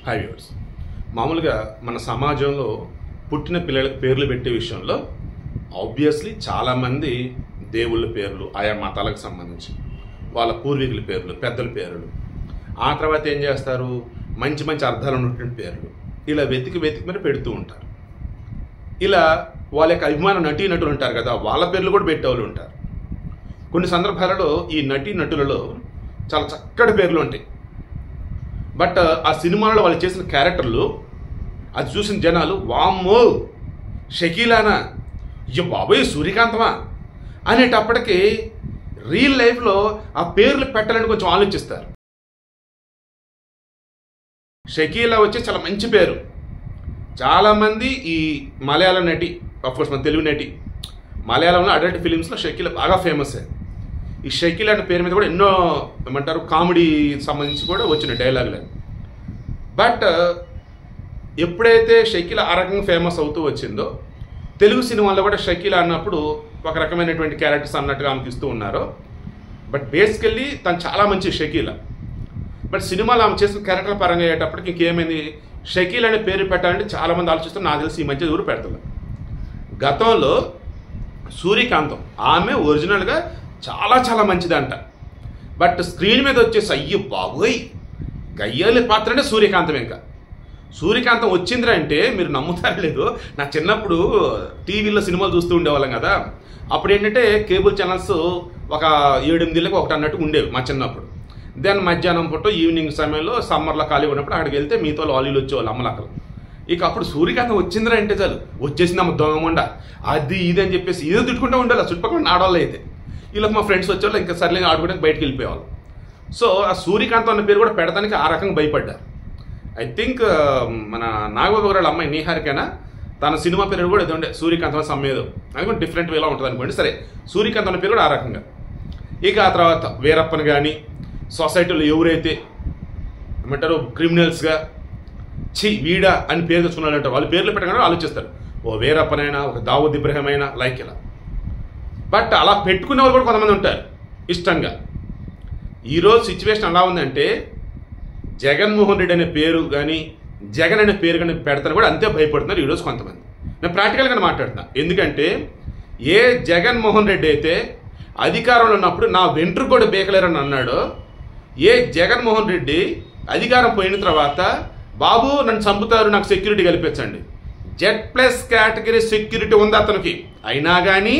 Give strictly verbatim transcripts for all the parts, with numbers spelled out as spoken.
High viewers, మామూలుగా మన సమాజంలో పుట్టిన పిల్లలకు పేర్లు పెట్టే విషయంలో ఆబ్వియస్లీ చాలామంది దేవుళ్ళ పేర్లు, ఆయా మతాలకు సంబంధించి వాళ్ళ పూర్వీకుల పేర్లు, పెద్దల పేర్లు, ఆ తర్వాత ఏం చేస్తారు, మంచి మంచి అర్థాలు ఉన్నటువంటి పేర్లు ఇలా వెతికి వెతికి మరి పెడుతూ ఉంటారు. ఇలా వాళ్ళ యొక్క అభిమాన నటీ నటులు ఉంటారు కదా, వాళ్ళ పేర్లు కూడా పెట్టేవాళ్ళు ఉంటారు. కొన్ని సందర్భాలలో ఈ నటీ నటులలో చాలా చక్కటి పేర్లు ఉంటాయి. బట్ ఆ సినిమాలో వాళ్ళు చేసిన క్యారెక్టర్లు అది చూసిన జనాలు వామ్మో షకీలానా, ఇయ్య బాబోయ్ సూర్యకాంతమా అనేటప్పటికీ రియల్ లైఫ్లో ఆ పేర్లు పెట్టాలని కొంచెం ఆలోచిస్తారు. షకీలా వచ్చి చాలా మంచి పేరు. చాలామంది ఈ మలయాళ నటి, ఆఫ్కోర్స్ మన తెలుగు నటి, మలయాళంలో అడల్ట్ ఫిలిమ్స్లో షకీలా బాగా ఫేమస్. ఈ షకీలా అనే పేరు మీద కూడా ఎన్నో ఏమంటారు కామెడీ సంబంధించి కూడా వచ్చిన డైలాగులు. బట్ ఎప్పుడైతే షకీలా ఆ రకంగా ఫేమస్ అవుతూ వచ్చిందో, తెలుగు సినిమాల్లో కూడా షకీలా అన్నప్పుడు ఒక రకమైనటువంటి క్యారెక్టర్స్ అన్నట్టుగా ఆమెకి ఇస్తూ ఉన్నారు. బట్ బేసికల్లీ తను చాలా మంచి షకీలా. బట్ సినిమాలో ఆమె చేసిన క్యారెక్టర్ పరంగా అయ్యేటప్పటికి ఇంకేమైంది, షకీలా అనే పేరు పెట్టాలంటే చాలామంది ఆలోచిస్తారు. నాకు తెలిసి ఈ మధ్య ఊరు పెడతారు. గతంలో సూర్యకాంతం ఆమె ఒరిజినల్గా చాలా చాలా మంచిదంట. బట్ స్క్రీన్ మీద వచ్చేసి అయ్యో బాబోయ్ గయ్యాలి పాత్ర అంటే సూర్యకాంతం. ఇంకా సూర్యకాంతం వచ్చిందిరా అంటే మీరు నమ్ముతారు లేదు, నా చిన్నప్పుడు టీవీలో సినిమాలు చూస్తూ ఉండేవాళ్ళం కదా. అప్పుడు ఏంటంటే కేబుల్ ఛానల్స్ ఒక ఏడెనిమిదిళ్ళకి ఒకటి అన్నట్టు ఉండేవి మా చిన్నప్పుడు. దెన్ మధ్యాహ్నం పూట ఈవినింగ్ సమయంలో సమ్మర్లో ఖాళీ ఉన్నప్పుడు అక్కడికి వెళ్తే మీతో లాలీలు వచ్చేవాళ్ళు అమ్మలక్కలు. ఇక అప్పుడు సూర్యకాంతం వచ్చిందిరా అంటే చాలు వచ్చేసిందమ్మ దొంగమండ అది ఇది అని చెప్పేసి ఏదో తిట్టుకుంటూ ఉండాలి చుట్టుపక్కల ఆడవాళ్ళు. అయితే ఇలా మా ఫ్రెండ్స్ వచ్చేవాళ్ళు, ఇంకా సర్లే ఆడుకోవడానికి బయటకు వెళ్ళిపోయేవాళ్ళు. సో ఆ సూర్యకాంతం అన్న పేరు కూడా పెడతానికి ఆ రకంగా భయపడ్డారు. ఐ థింక్ మన నాగబాబు గారి అమ్మాయి నీహారికైనా తన సినిమా పేరు కూడా ఏదో ఉండే సూర్యకాంతం సమ్మేదో, అది కూడా డిఫరెంట్ వేలా ఉంటుంది అనుకోండి. సరే సూర్యకాంతం అన్న పేరు కూడా ఆ రకంగా. ఇక ఆ తర్వాత వీరప్పని కానీ సొసైటీలో ఎవరైతే ఏమంటారు క్రిమినల్స్గా చి వీడా అని పేరు తెచ్చుకున్నారంటారు, వాళ్ళు పేర్లు పెట్టగానే ఆలోచిస్తారు ఓ వీరప్పనైనా ఒక దావూద్ ఇబ్రహీం అయినా లైక్ ఇలా. బట్ అలా పెట్టుకునే వాళ్ళు కూడా కొంతమంది ఉంటారు ఇష్టంగా. ఈరోజు సిచ్యువేషన్ ఎలా ఉందంటే జగన్మోహన్ రెడ్డి అనే పేరు కానీ జగన్ అనే పేరు కానీ పెడతాను కూడా అంతే భయపడుతున్నారు ఈరోజు కొంతమంది. నేను ప్రాక్టికల్గానే మాట్లాడుతున్నా. ఎందుకంటే ఏ జగన్మోహన్ రెడ్డి అయితే అధికారంలో ఉన్నప్పుడు నా వెంట్రుకు కూడా బేకలేరని అన్నాడో, ఏ జగన్మోహన్ రెడ్డి అధికారం పోయిన తర్వాత బాబు నన్ను చంపుతారు నాకు సెక్యూరిటీ కల్పించండి, జెడ్ ప్లస్ కేటగిరీ సెక్యూరిటీ ఉంది అతనికి, అయినా కానీ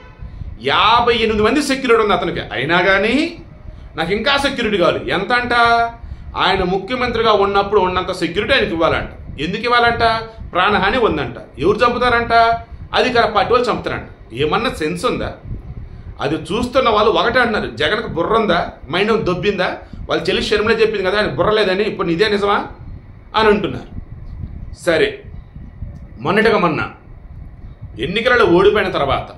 యాభై ఎనిమిది మంది సెక్యూరిటీ ఉంది అతనికి, అయినా కానీ నాకు ఇంకా సెక్యూరిటీ కావాలి. ఎంత అంట, ఆయన ముఖ్యమంత్రిగా ఉన్నప్పుడు ఉన్నంత సెక్యూరిటీ ఆయనకి ఇవ్వాలంట. ఎందుకు ఇవ్వాలంట, ప్రాణహాని ఉందంట. ఎవరు చంపుతారంట, అధికార పార్టీ వాళ్ళు చంపుతారంట. ఏమన్నా సెన్స్ ఉందా? అది చూస్తున్న వాళ్ళు ఒకటే అంటున్నారు, జగన్కి బుర్ర ఉందా, మైండ్ దొబ్బిందా, వాళ్ళు చెల్లి షర్మిల చెప్పింది కదా ఆయన బుర్ర లేదని, ఇప్పుడు ఇదే నిజమా అని అంటున్నారు. సరే మొన్నటిగా మొన్న ఎన్నికలలో ఓడిపోయిన తర్వాత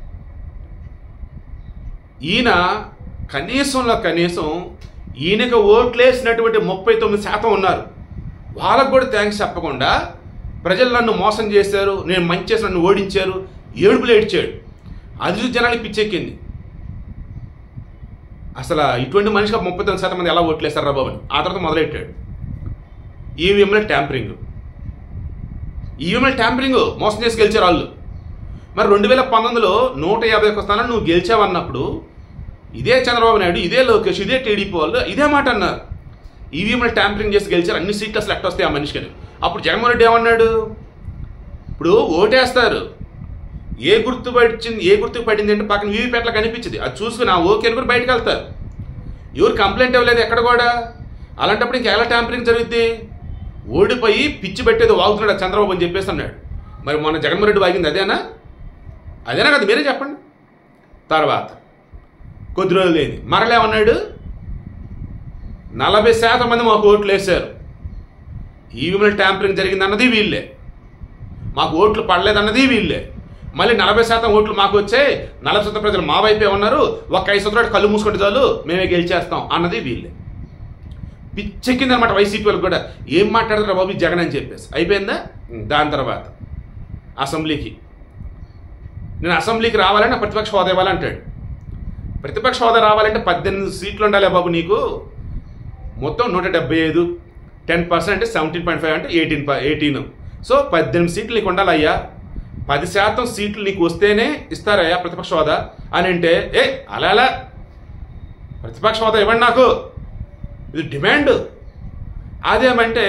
ఈయన కనీసంలో కనీసం ఈయనకు ఓట్లేసినటువంటి ముప్పై తొమ్మిది శాతం ఉన్నారు, వాళ్ళకు కూడా థ్యాంక్స్ చెప్పకుండా ప్రజలు నన్ను మోసం చేశారు, నేను మంచి చేసి నన్ను ఓడించారు, ఏడుపులు ఏడ్చాడు. అది చూసి జనానికి పిచ్చెక్కింది. అసలు ఇటువంటి మనిషికి ముప్పై తొమ్మిది శాతం మంది ఎలా ఓట్లేస్తారు రా బాబు అని. ఆ తర్వాత మొదలెట్టాడు ఈవీఎంల ట్యాంపరింగ్. ఈవీఎంల ట్యాంపరింగ్ మోసం చేసి గెలిచారు వాళ్ళు. మరి రెండు వేల పంతొమ్మిదిలో నూట యాభై ఒక్క స్థానాలు నువ్వు గెలిచావన్నప్పుడు ఇదే చంద్రబాబు నాయుడు, ఇదే లోకేష్, ఇదే టీడీపీ వాళ్ళు ఇదే మాట అన్నారు, ఈవీఎంలు ట్యాంపరింగ్ చేసి గెలిచారు, అన్ని సీట్లు అసలు ఎట్లా వస్తాయి ఆ మనిషికి. అప్పుడు జగన్మోహన్ రెడ్డి ఏమన్నాడు, ఇప్పుడు ఓటేస్తారు ఏ గుర్తు పడిచింది ఏ గుర్తుకు పడింది అంటే పక్కన వీవీప్యాట్లో కనిపించింది, అది చూసుకుని ఆ ఓకే అని కూడా బయటకు వెళ్తారు. ఎవరు కంప్లైంట్ ఇవ్వలేదు ఎక్కడ కూడా. అలాంటప్పుడు ఇంకా ఎలా ట్యాంపరింగ్ జరుగుద్ది, ఓడిపోయి పిచ్చి పెట్టేది వాగుతున్నాడు చంద్రబాబు అని చెప్పేసి అన్నాడు. మరి మొన్న జగన్మోహన్ రెడ్డి వాగింది అదేనా అదేనా కదా మీరే చెప్పండి. తర్వాత కొద్ది రోజులు లేని మరలేమన్నాడు, నలభై శాతం మంది మాకు ఓట్లు వేశారు, ఈవీఎంల ట్యాంపరింగ్ జరిగింది అన్నది వీళ్ళే, మాకు ఓట్లు పడలేదన్నది వీళ్ళే, మళ్ళీ నలభై శాతం ఓట్లు మాకు వచ్చాయి, నలభై శాతం ప్రజలు మా వైపే ఉన్నారు, ఒక ఐదు సంవత్సరాలు కళ్ళు మూసుకుంటే చాలు మేమే గెలిచేస్తాం అన్నది వీళ్ళే. పిచ్చెక్కింది అనమాట వైసీపీ వాళ్ళకి కూడా. ఏం మాట్లాడతారు బాబు జగన్ అని చెప్పేసి అయిపోయిందా. దాని తర్వాత అసెంబ్లీకి నేను అసెంబ్లీకి రావాలని ప్రతిపక్ష హోదా ఇవ్వాలంటాడు. ప్రతిపక్ష హోదా రావాలంటే పద్దెనిమిది సీట్లు ఉండాలి బాబు నీకు, మొత్తం నూట డెబ్బై ఐదు టెన్ పర్సెంట్ అంటే సెవెంటీన్ పాయింట్ ఫైవ్ అంటే ఎయిటీన్ ఎయిటీన్ సో పద్దెనిమిది సీట్లు నీకు ఉండాలయ్యా, పది శాతం సీట్లు నీకు వస్తేనే ఇస్తారయ్యా ప్రతిపక్ష హోదా అని అంటే, ఏ అలా అలా ప్రతిపక్ష హోదా ఇవ్వండి నాకు, ఇది డిమాండ్. అదేమంటే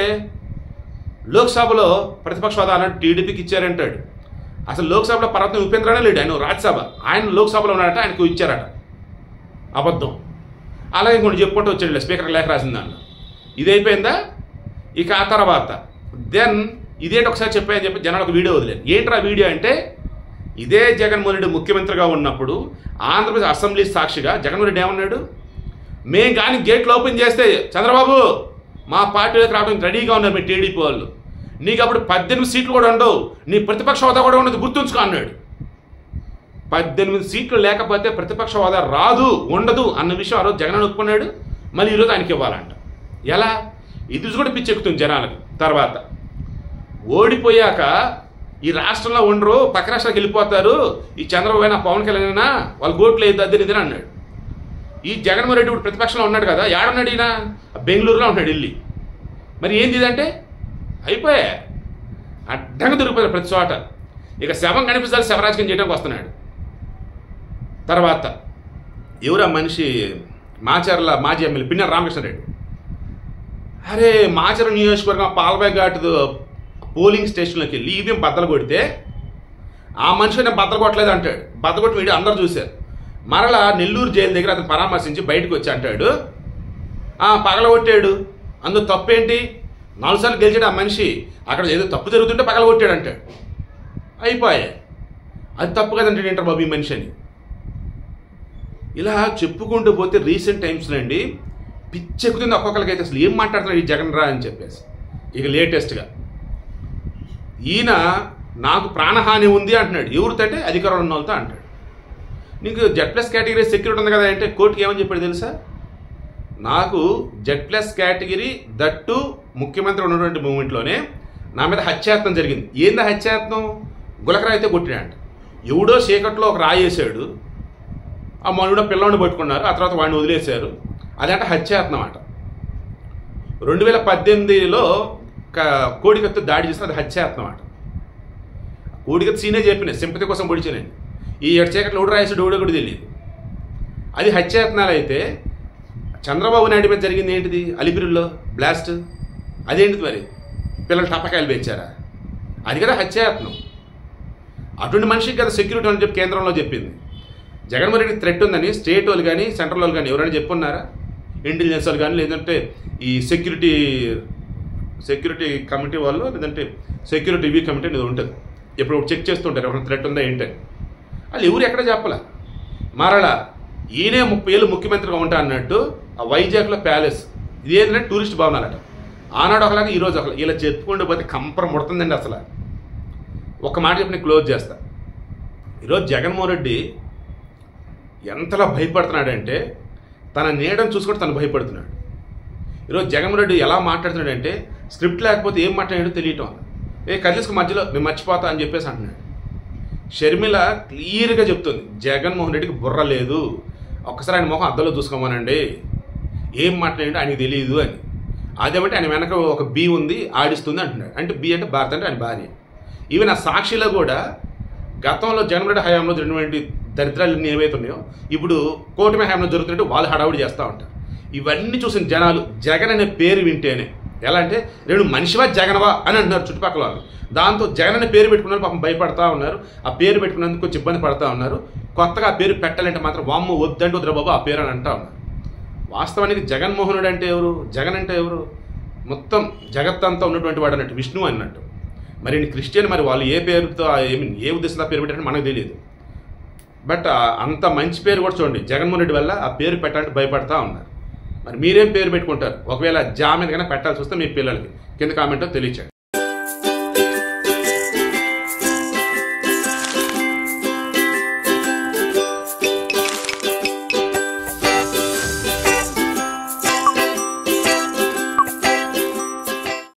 లోక్సభలో ప్రతిపక్ష హోదా అన్నట్టు టీడీపీకి ఇచ్చారంటాడు. అసలు లోక్సభలో పర్వతం ఉపేంద్రనే లేడు, ఆయన రాజ్యసభ, ఆయన లోక్సభలో ఉన్నాడట, ఆయనకు ఇచ్చారట. అబద్ధం. అలాగే ఇంకొన్ని చెప్పుకుంటూ వచ్చాడు స్పీకర్ లేఖ రాసిన దానిలో. ఇది అయిపోయిందా? ఇక ఆ తర్వాత దెన్ ఇదేంటి ఒకసారి చెప్పాయని చెప్పి జనాలకు వీడియో వదిలేదు. ఏంట్రా వీడియో అంటే, ఇదే జగన్మోహన్ రెడ్డి ముఖ్యమంత్రిగా ఉన్నప్పుడు ఆంధ్రప్రదేశ్ అసెంబ్లీ సాక్షిగా జగన్మోహన్ రెడ్డి ఏమన్నాడు, మేము కానీ గేట్లు ఓపెన్ చేస్తే చంద్రబాబు మా పార్టీలోకి రావడానికి రెడీగా ఉన్నారు మీ టీడీపీ వాళ్ళు, నీకు అప్పుడు పద్దెనిమిది సీట్లు కూడా ఉండవు, నీ ప్రతిపక్ష హోదా కూడా ఉన్నది గుర్తుంచుకో అన్నాడు. పద్దెనిమిది సీట్లు లేకపోతే ప్రతిపక్ష హోదా రాదు, ఉండదు అన్న విషయం ఆ రోజు జగన్ ఒప్పుకున్నాడు. మళ్ళీ ఈరోజు ఆయనకి ఇవ్వాలంట. ఎలా? ఇది కూడా పిచ్చెక్కుతుంది జనాలకు. తర్వాత ఓడిపోయాక ఈ రాష్ట్రంలో ఉండరు, పక్క రాష్ట్రాలకు వెళ్ళిపోతారు, ఈ చంద్రబాబు అయినా పవన్ కళ్యాణ్ వాళ్ళ గోట్లు లేదు అద్దెని ఇదని అన్నాడు. ఈ జగన్మోహన్ రెడ్డి ఇప్పుడు ప్రతిపక్షంలో ఉన్నాడు కదా, ఏడున్నాడు ఈయన? బెంగళూరులో ఉన్నాడు వెళ్ళి. మరి ఏంది ఇదంటే? అయిపోయా అడ్డంగా దొరికిపోయారు ప్రతి చోట. ఇక శవం కనిపిస్తారు, శవరాజకీయం చేయడానికి వస్తున్నాడు. తర్వాత ఎవరా మనిషి, మాచర్ల మాజీ ఎమ్మెల్యే పిన్నెల రామకృష్ణారెడ్డి. అరే మాచర్ల నియోజకవర్గం పాలబాయ్ ఘాట్ పోలింగ్ స్టేషన్లోకి వెళ్ళి ఈవీఎం బద్దలు కొడితే ఆ మనిషి నేను బద్దలు కొట్టలేదు అంటాడు. బద్దలు కొట్టి వీడియో అందరూ చూశారు. మరలా నెల్లూరు జైలు దగ్గర అతను పరామర్శించి బయటకు వచ్చి అంటాడు, పగలగొట్టాడు, అందులో తప్పేంటి, నాలుగు సార్లు గెలిచాడు ఆ మనిషి, అక్కడ ఏదో తప్పు జరుగుతుంటే పగలగొట్టాడు అంటాడు. అయిపోయాయి. అది తప్పు కదంటే ఏంటారు బాబు ఈ మనిషి అని. ఇలా చెప్పుకుంటూ పోతే రీసెంట్ టైమ్స్లో అండి పిచ్చెక్కుతుంది ఒక్కొక్కరికి. అయితే అసలు ఏం మాట్లాడుతున్నాడు ఈ జగన్ రా అని చెప్పేసి. ఇక లేటెస్ట్గా ఈయన నాకు ప్రాణహాని ఉంది అంటున్నాడు. ఎవరితో అంటే అధికారంలో ఉన్న వాళ్ళతో అంటాడు. నీకు జెడ్ ప్లస్ కేటగిరీ సెక్యూరిటీ ఉంది కదా అంటే కోర్టుకి ఏమని చెప్పాడు తెలుసా, నాకు జెడ్ ప్లస్ కేటగిరీ దట్టు ముఖ్యమంత్రి ఉన్నటువంటి మూమెంట్లోనే నా మీద హత్యాయత్నం జరిగింది. ఏంది హత్యాయత్నం? గులకరాయి అయితే కొట్టినాడు. ఎవడో చీకట్లో ఒక రాయి వేసాడు, ఆ మనుడో పిల్లవాడిని పట్టుకున్నారు, ఆ తర్వాత వాడిని వదిలేశారు. అదంటే హత్యాయత్నం అన్నమాట. రెండు వేల పద్దెనిమిదిలో కోడికత్తో దాడి చేసిన అది హత్యాయత్నం అన్నమాట. కోడికత్తి సీనే చెప్పిన సింపతి కోసం పొడిచానండి. ఈ ఏడు చీకట్లో ఎవడు రాయేసాడు ఎవడో కూడా తెలియదు. అది హత్యాయత్నాలు అయితే చంద్రబాబు నాయుడు మీద జరిగింది ఏంటిది? అలిపిరిలో బ్లాస్ట్. అదేంటిది మరి? పిల్లలు టపకాయలు పెంచారా? అది కదా హత్యాయత్నం. అటువంటి మనిషికి కదా సెక్యూరిటీ అని చెప్పి కేంద్రంలో చెప్పింది. జగన్మోహన్ రెడ్డి థ్రెట్ ఉందని స్టేట్ వాళ్ళు కానీ సెంట్రల్ వాళ్ళు కానీ ఎవరైనా చెప్పున్నారా? ఇంటెలిజెన్స్ వాళ్ళు కానీ, లేదంటే ఈ సెక్యూరిటీ సెక్యూరిటీ కమిటీ వాళ్ళు, లేదంటే సెక్యూరిటీ రివ్యూ కమిటీ అనేది ఉంటుంది, ఎప్పుడు చెక్ చేస్తుంటారు ఎవరైనా థ్రెట్ ఉందా ఏంటని. వాళ్ళు ఎవరు ఎక్కడ చెప్పాల. మరలా ఈయనే ముప్పై ఏళ్ళు ముఖ్యమంత్రిగా ఉంటా అన్నట్టు ఆ వైజాగ్లో ప్యాలెస్ ఇది ఏంటంటే టూరిస్ట్ భవనాలట. ఆనాడు ఒకలాగా ఈరోజు ఒకలా. ఇలా చెప్పుకుంటూ పోతే కంపరం ముడుతుందండి. అసలు ఒక మాట చెప్పి నేను క్లోజ్ చేస్తా. ఈరోజు జగన్మోహన్ రెడ్డి ఎంతలా భయపడుతున్నాడంటే తన నీడను చూసుకుంటే తను భయపడుతున్నాడు. ఈరోజు జగన్మోహన్ రెడ్డి ఎలా మాట్లాడుతున్నాడంటే స్క్రిప్ట్ లేకపోతే ఏం మాట్లాడాడో తెలియటం. ఏ కదిలిసుకు మధ్యలో మేము మర్చిపోతా అని చెప్పేసి అంటున్నాడు. షర్మిల క్లియర్గా చెప్తుంది జగన్మోహన్ రెడ్డికి బుర్ర లేదు, ఒక్కసారి ఆయన మొహం అద్దంలో చూసుకోమనండి, ఏం మాట్లాడంటే ఆయనకి తెలియదు అని. అదేమంటే ఆయన వెనక ఒక బి ఉంది ఆడిస్తుంది అంటున్నాడు. అంటే బి అంటే భారత్ అంటే ఆయన భార్య. ఈవెన్ ఆ సాక్షిలో కూడా గతంలో జగన్మోహన్ రెడ్డి హయాంలో జరిగినటువంటి దరిద్రాలు ఏవైతే ఉన్నాయో ఇప్పుడు కూటమి హయాంలో జరుగుతున్నట్టు వాళ్ళు హడావుడి చేస్తూ ఉంటారు. ఇవన్నీ చూసిన జనాలు జగన్ అనే పేరు వింటేనే ఎలా అంటే రెండు మనిషివా జగన్వా అని అంటున్నారు చుట్టుపక్కల వాళ్ళు. దాంతో జగన్ అనే పేరు పెట్టుకున్నారు, పాపం భయపడతా ఉన్నారు. ఆ పేరు పెట్టుకున్నందుకు కొంచెం ఇబ్బంది పడతా ఉన్నారు. కొత్తగా ఆ పేరు పెట్టాలంటే మాత్రం వామ్మ వద్దంటే వద్దురా బాబు ఆ పేరు అని అంటా ఉన్నారు. వాస్తవానికి జగన్మోహనుడు అంటే ఎవరు? జగన్ అంటే ఎవరు? మొత్తం జగత్తంతా ఉన్నటువంటి వాడు అన్నట్టు, విష్ణువు అన్నట్టు. మరి క్రిస్టియన్, మరి వాళ్ళు ఏ పేరుతో ఏమి ఏ ఉద్దేశంతో పేరు పెట్టారంటే మనకు తెలియదు. బట్ అంత మంచి పేరు కూడా చూడండి జగన్మోహన్ రెడ్డి వల్ల ఆ పేరు పెట్టాలంటే భయపడతా ఉన్నారు. మరి మీరేం పేరు పెట్టుకుంటారు? ఒకవేళ జా మీద కన్నా పెట్టాల్సి వస్తే మీ పిల్లలకి కింద కామెంట్లో తెలియచేయండి.